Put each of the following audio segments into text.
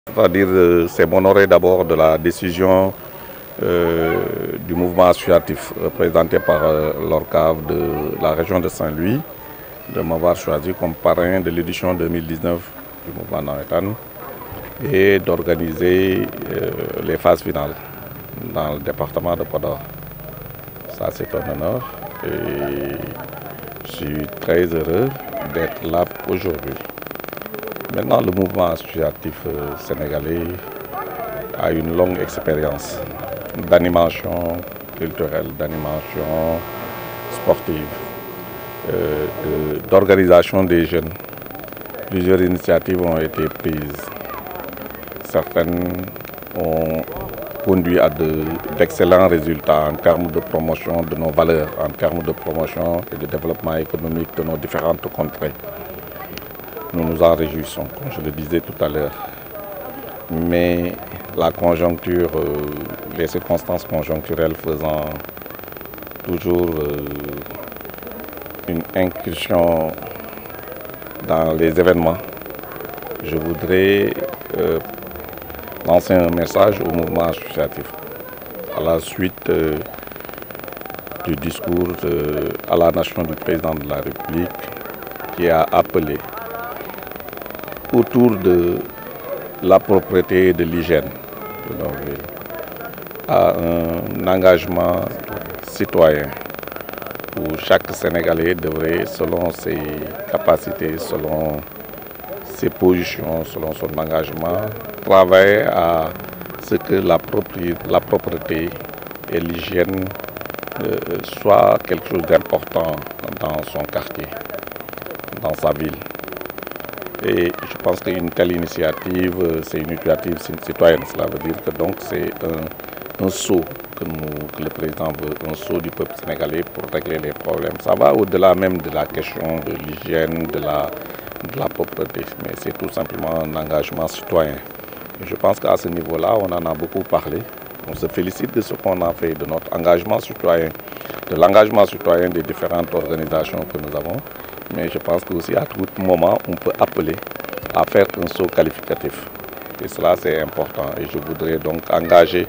C'est-à-dire, c'est m'honorer d'abord de la décision du mouvement associatif représenté par l'ORCAV de la région de Saint-Louis de m'avoir choisi comme parrain de l'édition 2019 du mouvement Nawetan et d'organiser les phases finales dans le département de Podor. Ça, c'est un honneur et je suis très heureux d'être là aujourd'hui. Maintenant, le mouvement associatif sénégalais a une longue expérience d'animation culturelle, d'animation sportive, d'organisation des jeunes. Plusieurs initiatives ont été prises. Certaines ont conduit à d'excellents résultats en termes de promotion de nos valeurs, en termes de promotion et de développement économique de nos différentes contrées. Nous nous en réjouissons, comme je le disais tout à l'heure. Mais la conjoncture, les circonstances conjoncturelles faisant toujours une incursion dans les événements, je voudrais lancer un message au mouvement associatif à la suite du discours à la nation du président de la République qui a appelé autour de la propreté et de l'hygiène de nos villes à un engagement citoyen où chaque Sénégalais devrait, selon ses capacités, selon ses positions, selon son engagement, travailler à ce que la propreté et l'hygiène soient quelque chose d'important dans son quartier, dans sa ville. Et je pense qu'une telle initiative, c'est une initiative citoyenne. Cela veut dire que donc c'est un saut que le président veut, un saut du peuple sénégalais pour régler les problèmes. Ça va au-delà même de la question de l'hygiène, de la propreté, mais c'est tout simplement un engagement citoyen. Et je pense qu'à ce niveau-là, on en a beaucoup parlé. On se félicite de ce qu'on a fait, de notre engagement citoyen, de l'engagement citoyen des différentes organisations que nous avons. Mais je pense qu'aussi à tout moment, on peut appeler à faire un saut qualificatif. Et cela, c'est important. Et je voudrais donc engager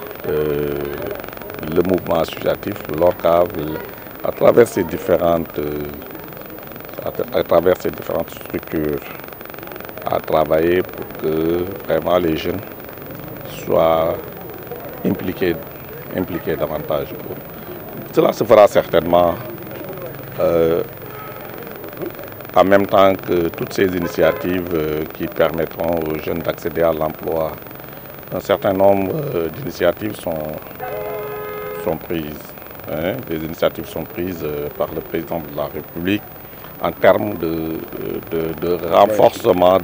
le mouvement associatif, l'ORCAV, à travers ces différentes structures, à travailler pour que vraiment les jeunes soient impliqués davantage. Cela se fera certainement en même temps que toutes ces initiatives qui permettront aux jeunes d'accéder à l'emploi. Un certain nombre d'initiatives sont prises. Des initiatives sont prises par le président de la République en termes de renforcement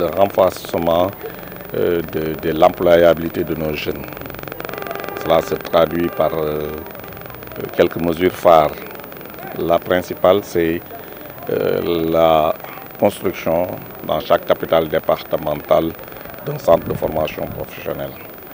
de l'employabilité de nos jeunes. Cela se traduit par quelques mesures phares. La principale, c'est la construction dans chaque capitale départementale d'un centre de formation professionnelle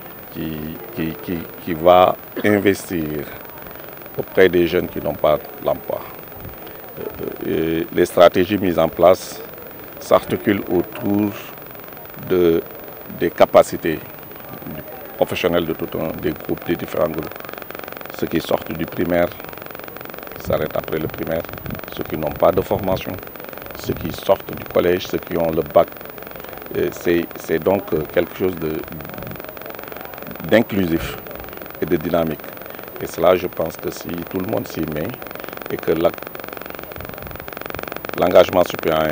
qui va investir auprès des jeunes qui n'ont pas d'emploi. Les stratégies mises en place s'articulent autour des capacités professionnelles de des différents groupes. Ceux qui sortent du primaire s'arrêtent après le primaire, ceux qui n'ont pas de formation, ceux qui sortent du collège, ceux qui ont le bac. C'est donc quelque chose d'inclusif et de dynamique. Et cela, je pense que si tout le monde s'y met et que l'engagement citoyen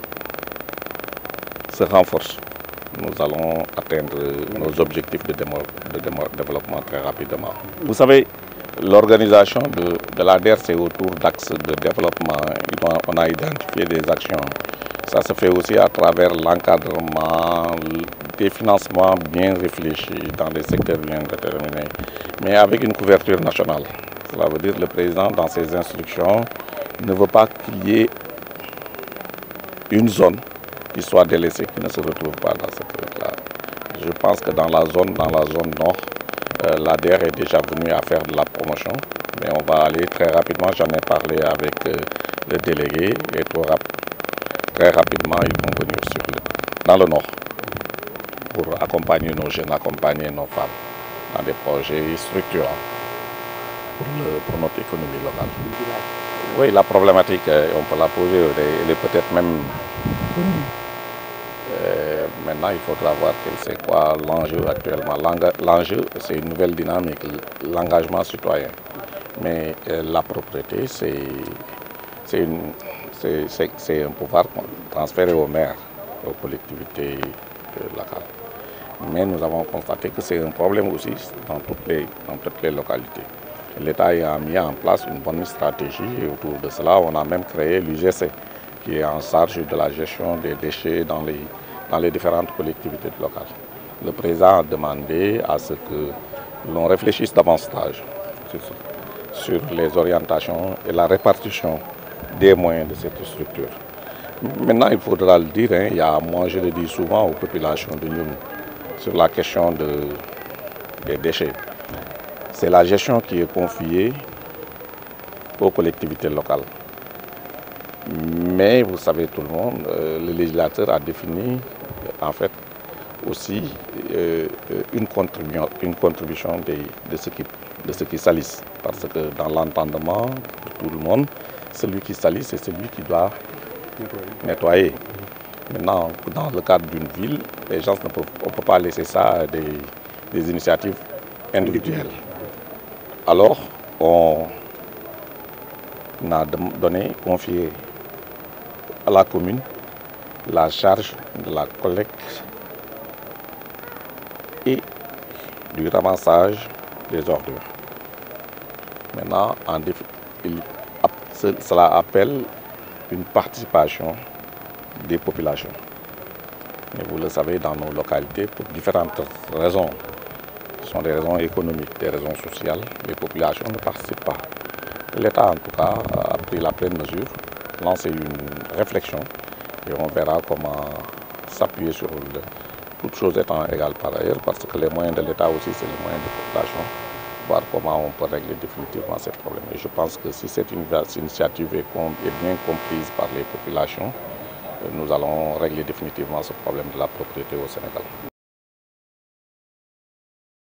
se renforce, nous allons atteindre nos objectifs de développement très rapidement. Vous savez, l'organisation de l'ADER, c'est autour d'axes de développement. On a identifié des actions. Ça se fait aussi à travers l'encadrement, des financements bien réfléchis dans des secteurs bien déterminés, mais avec une couverture nationale. Cela veut dire que le président, dans ses instructions, ne veut pas qu'il y ait une zone qui soit délaissée, qui ne se retrouve pas dans cette truc-là. Je pense que dans la zone nord, l'ADER est déjà venu à faire de la promotion, mais on va aller très rapidement. J'en ai parlé avec le délégué et très rapidement ils vont venir dans le nord. pour accompagner nos jeunes, accompagner nos femmes dans des projets structurants pour notre économie locale. Oui, la problématique, on peut la poser, elle est peut-être même... maintenant, il faudra voir c'est quoi l'enjeu actuellement. L'enjeu, c'est une nouvelle dynamique, l'engagement citoyen. Mais la propriété, c'est un pouvoir transféré aux maires, aux collectivités locales. Mais nous avons constaté que c'est un problème aussi dans toutes les localités. L'État a mis en place une bonne stratégie et autour de cela, on a même créé l'UGC qui est en charge de la gestion des déchets dans les différentes collectivités locales. Le président a demandé à ce que l'on réfléchisse davantage sur les orientations et la répartition des moyens de cette structure. Maintenant, il faudra le dire, moi je le dis souvent aux populations de Nyoum sur la question des déchets. C'est la gestion qui est confiée aux collectivités locales. Mais vous savez tout le monde, le législateur a défini en fait aussi une contribution de ceux qui salissent. Parce que dans l'entendement de tout le monde, celui qui salisse, c'est celui qui doit nettoyer. Maintenant, dans le cadre d'une ville, les gens on ne peut pas laisser ça à des initiatives individuelles. Alors, on a confié à la commune la charge de la collecte et du ramassage des ordures. Maintenant, cela appelle une participation des populations. Mais vous le savez, dans nos localités, pour différentes raisons, ce sont des raisons économiques, des raisons sociales, les populations ne participent pas. L'État, en tout cas, a pris la pleine mesure, lancé une réflexion et on verra comment s'appuyer sur toutes choses étant égales par ailleurs, parce que les moyens de l'État aussi, c'est les moyens de population, voir comment on peut régler définitivement ces problèmes. Et je pense que si cette initiative est bien comprise par les populations, nous allons régler définitivement ce problème de la propriété au Sénégal.